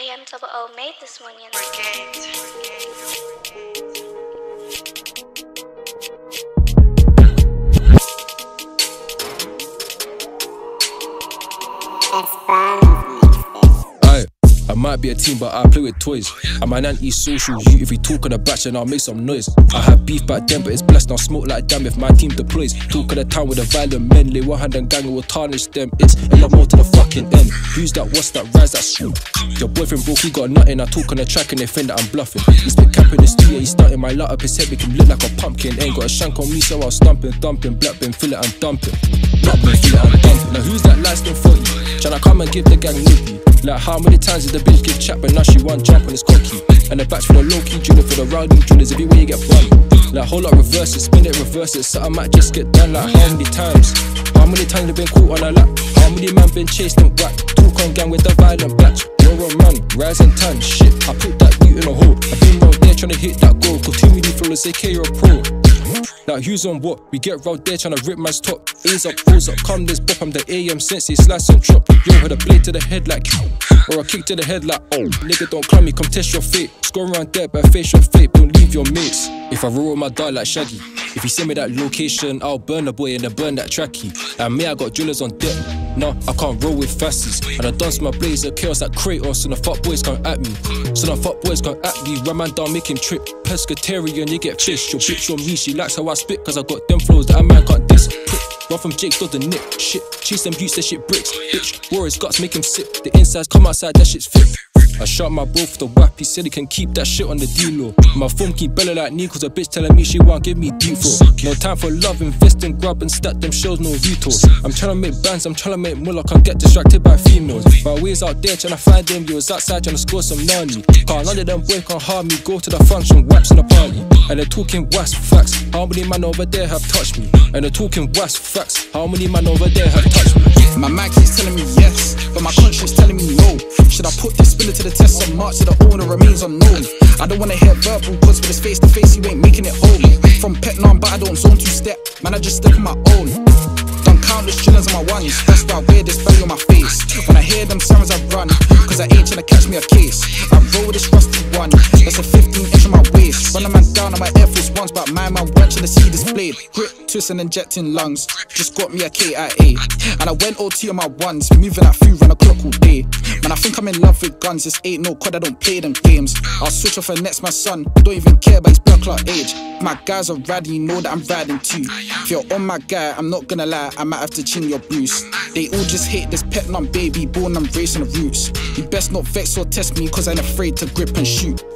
KMOO made this one, you know. I might be a teen, but I play with toys. I'm an anti-social youth. If we talk on the batch, then I'll make some noise. I had beef back then, but it's blessed. Now smoke like damn if my team deploys. Talk of the town with the violent men. Lay one hand and gang will tarnish them. It's ever more to the fucking end. Who's that? What's that? Rise that swoop. Your boyfriend broke, he got nothing. I talk on the track and they think that I'm bluffing. He spit cap in the studio, he starting my lot up his head. Make him look like a pumpkin. Ain't got a shank on me, so I'll stumping, thumping, black bin, fill it and dump it. Black bin, fill it and dump it. Now who's that light skin 40? Tryna come and give the gang nippy. Like how many times did the bitch give chat, but now she want jump on his cocky. And the batch for the low-key junior, for the rowdy juniors, everywhere you get bun. Like whole lot reverse it, spin it, reverse it, so I might just get done. Like how many times? How many times they been caught on a lap? How many man been chased and whacked? Talk on gang with the violent batch. You're a man, rising tan, shit. I put that youth in a hole. I've been round there tryna hit that goal. Cause too many flawless, AK you're a pro. Like who's on what? We get round there tryna rip man's top. A's up, O's up, come this bop, I'm the AM sensei, slice and chop. Yo, had a blade to the head like or a kick to the head like oh. Nigga don't climb me, come test your fate. Score around there, but face your fate, don't leave your mates. If I roll with my dog like Shaggy, if you send me that location, I'll burn the boy and then burn that tracky. And me, I got drillers on deck. No, I can't roll with fasties. And I dance my blazer, chaos like Kratos, so the fuck boys come at me. So the fuck boys come at me, run man down, make him trip. Pescatarian, you get fish. Your bitch on me, she likes how I spit, cause I got them flows that a man can't diss. Run from Jake's to the nick, shit. Chase them buttes, that shit bricks, bitch. War his guts, make him sick. The insides come outside, that shit's fit. I shot my bro for the whap, he said he can keep that shit on the D-Law. My phone keep belly like Nick, cause a bitch telling me she won't give me D4. No time for love, invest in grub and stack them shows, no vetoes. I'm tryna make bands, I'm tryna make mullah, can't get distracted by females. My ways out there tryna find them, you was outside tryna score some nani. Can't none of them boy can't harm me, go to the function, waps in the party. And they're talking wasp facts, how many man over there have touched me? And they're talking wasp facts, how many man over there have touched me? My mind keeps telling me yes, but my conscience telling me no. Should I put this spinner to the test? Some march to the owner remains unknown. I don't wanna hear verbal, cause with his face to face, you ain't making it home. From pet none, but I don't zone two-step, man, I just step on my own. Done countless drillings on my ones, that's why I wear this belly on my face. When I hear them sirens, I run, cause I ain't tryna catch me a case. I roll with this rusty one, that's a 15-inch on my waist. Run a man down on my Air Force Ones, but my man weren't tryna see this blade. Grip, twist and injecting lungs, just got me a KIA. And I went OT on my ones, moving at 3 round the clock all day. Man, I think I'm in love with guns, this ain't no cod, I don't play them games. I'll switch off and next my son, don't even care about his blood clot age. My guys are riding, you know that I'm riding too. If you're on my guy, I'm not gonna lie, I might have to chin your Bruce. They all just hate this pet num baby, born and raised on the roots. You best not vex or test me, cause I'm afraid to grip and shoot.